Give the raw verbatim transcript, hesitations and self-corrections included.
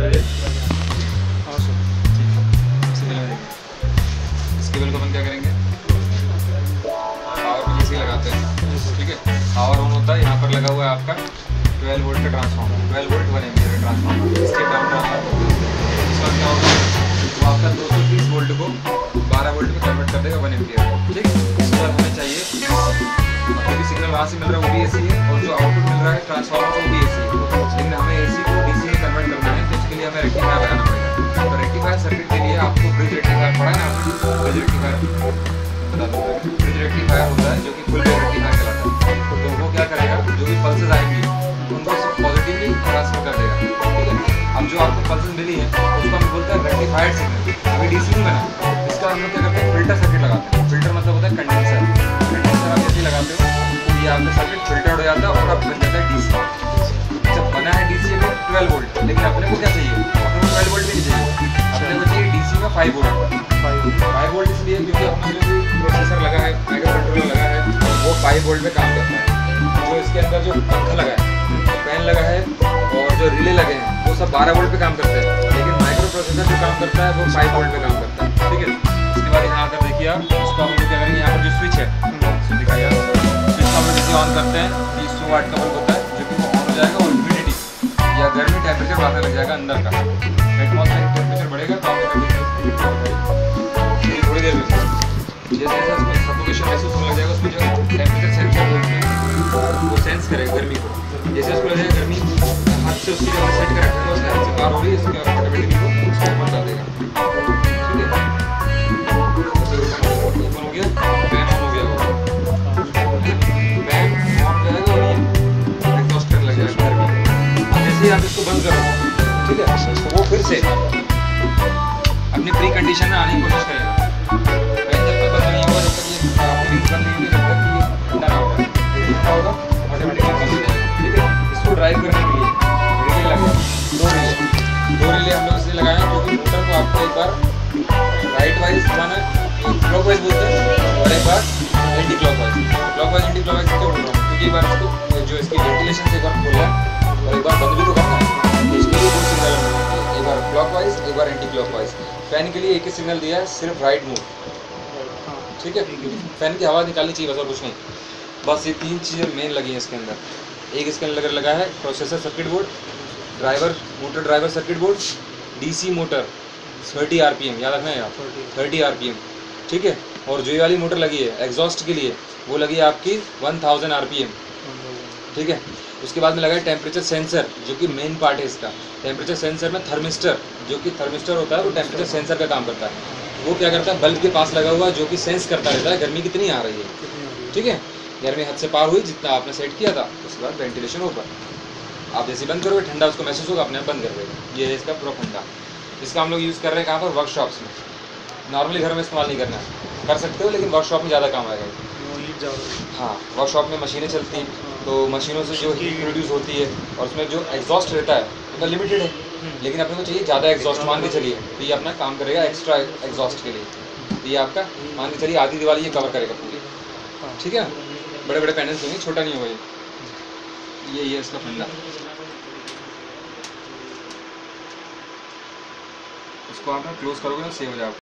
हाँ सर ठीक है। इस केबल को अपन क्या करेंगे, पावर में जैसे ही लगाते हैं, ठीक है, पावर ऑन होता है। यहाँ पर लगा हुआ है आपका ट्वेल्व वोल्ट का transformer, twelve volt one ampere का ट्रांसफार्मर। इसके डाउन ट्रांसफार्मर इसका क्या होगा, वो आपका दो सौ तीस वोल्ट को बारह वोल्ट में कन्वर्ट कर देगा वन एम्पीयर, ठीक है। इसके बाद हमें चाहिए, मतलब कि सिग्नल वहाँ से मिल रहा है वो भी एसी है, और जो आउटपुट मिल रहा है ट्रांसफार्मर से वो भी एसी है, लेकिन हमें एसी को डीसी में कन्वर्ट करना है, तो इसके लिए हमें रेक्टिफायर लगाना पड़ेगा। तो रेक्टिफायर सर्किट के लिए आपको ब्रिज रेक्टिफायर पढ़ा है ना, ब्रिज रेक्टिफायर बता दो। ब्रिज रेक्टिफायर होता है जो कि फुल वेव रेक्टिफायर कहलाता है। तो वो क्या करेगा, जो भी पल्सेस आएंगी उनको सब पॉजिटिवली ट्रांसफर कर देगा, ठीक है। अब जो आपको पल्सेस मिली है उसको हम बोलते हैं रेक्टिफाइड सिग्नल, अभी डीसी नहीं बना। इसका हम लोग क्या करते हैं, फिल्टर सर्किट लगाते हैं। फिल्टर मतलब होता है कंडेंसर। कंडेंसर आप जैसे लगाते हो तो ये आपका सर्किट फिल्टर्ड हो जाता है और अब बन जाता है डीसी। जब बना है डीसी में ट्वेल्व वोल्ट, लेकिन अपने को क्या चाहिए, अपने को ट्वेल्व वोल्ट भी नहीं चाहिए, अपने को चाहिए डीसी में फाइव वोल्ट। फाइव वोल्ट इसलिए क्योंकि अपना जो भी प्रोसेसर लगा है, माइक्रो कंट्रोलर लगा है, वो फाइव वोल्ट पे काम करता है। जो इसके अंदर जो पंखा लगा है, फैन लगा है और जो रिले लगे हैं वो सब बारह वोल्ट पे काम करते हैं, लेकिन माइक्रो प्रोसेसर जो काम करता है वो फाइव वोल्ट पे काम करता है, ठीक है। इसके बाद यहाँ आकर देखिए आप, उसको हम लोग क्या करेंगे, यहाँ पर जो स्विच है स्विच दिखाइए, स्विच को हम लोग जैसे ऑन करते हैं बीस सौ वाट का बल्ब होता है जो कि वो ऑन हो जाएगा, और ह्यूमिडिटी या गर्मी टेम्परेचर बढ़ाने लग जाएगा अंदर का, एटमॉस्फेरिक टेम्परेचर बढ़ेगा तो थोड़ी देर में जैसे जैसे उसको सफोकेशन महसूस होने लग जाएगा, उसमें जो टेम्परेचर सेंसर बोलते हैं वो सेंस करेगा गर्मी को। जैसे उसको लगेगा गर्मी हाथ से उसकी जगह सेट कर रखेगा, उसके हाथ से बाहर हो रही है, इसके ऑटोमेटिकली वो उसको ओपन कर देगा, ठीक है। ओपन हो गया, फैन ऑन हो गया, फैन ऑन हो जाएगा और ये एग्जॉस्ट करने लग जाएगा गर्मी। जैसे ही आप इसको बंद करो, ठीक है, तो वो फिर से अपनी प्री कंडीशन में आने की कोशिश करेगा। फैन जब तक बंद नहीं होगा, जब तक ये आपकी बंद नहीं होगी, जब तक ये ठंडा ना होगा, ठंडा होगा ऑटोमेटिकली बंद हो जाएगा, ठीक है। इसको ड्राइव करने के लिए रिले लगे, दो रिले दो रिले हम लोग इसलिए लगाए हैं क्योंकि मोटर को आपको एक बार राइट वाइज घुमाना है, क्लॉक वाइज बोलते हैं, और एक बार anti clockwise. Clockwise anti clockwise क्यों बोल रहा हूँ, क्योंकि एक बार इसको जो इसकी वेंटिलेशन से एक बार खोलना है और एक बार बंद भी तो करना है, इसके लिए दो सिग्नल, एक बार क्लॉक वाइज एक बार एंटी क्लॉक वाइज। फैन के लिए एक ही सिग्नल दिया है, सिर्फ राइट मूव, ठीक है। फैन की हवा निकालनी चाहिए बस, और कुछ नहीं। बस ये तीन चीज़ें मेन लगी हैं इसके अंदर। एक इसके अंदर लगा है processor circuit board, driver motor driver circuit board, DC motor thirty RPM, याद रखना है आप, थर्टी आरपीएम, ठीक है। और जो वाली मोटर लगी है एग्जॉस्ट के लिए वो लगी है आपकी वन थाउजेंड आरपीएम, ठीक है। उसके बाद में लगा है टेम्परेचर सेंसर जो कि मेन पार्ट है इसका। टेम्परेचर सेंसर में थर्मिस्टर, जो कि थर्मिस्टर होता है वो टेम्परेचर सेंसर का काम करता है। वो क्या करता है, बल्ब के पास लगा हुआ है जो कि सेंस करता रहता है गर्मी कितनी आ रही है, ठीक है। गर्मी हद से पार हुई जितना आपने सेट किया था, उसके बाद वेंटिलेशन होगा। आप जैसे बंद करोगे ठंडा उसको महसूस होगा, अपने आप बंद कर देगा। ये है इसका पूरा फंडा। इसका हम लोग यूज़ कर रहे हैं कहाँ पर, वर्कशॉप्स में। नॉर्मली घर में इस्तेमाल नहीं करना है, कर सकते हो लेकिन वर्कशॉप में ज़्यादा काम आएगा। हाँ, वर्कशॉप में मशीनें चलती हैं तो मशीनों से जो हीट प्रोड्यूस होती है और उसमें जो एग्जॉस्ट रहता है वो लिमिटेड है, लेकिन अपने को चाहिए ज़्यादा एग्जॉस्ट, मान के चलिए तो ये अपना काम करेगा एक्स्ट्रा एग्जॉस्ट के लिए। तो ये आपका मान के चलिए आधी दिवाली ये कवर करेगा पूरी, ठीक है। बड़े बड़े पैनल्स होंगे, छोटा नहीं होगा ये। ये ये इसका फंडा। इसको आप ना क्लोज करोगे ना, सेव हो जाएगा।